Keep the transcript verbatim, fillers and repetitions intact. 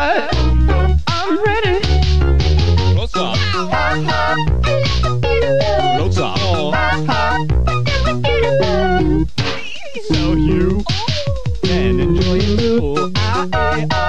right. I'm ready. Close up. Close up. So you can enjoy it too. I, I,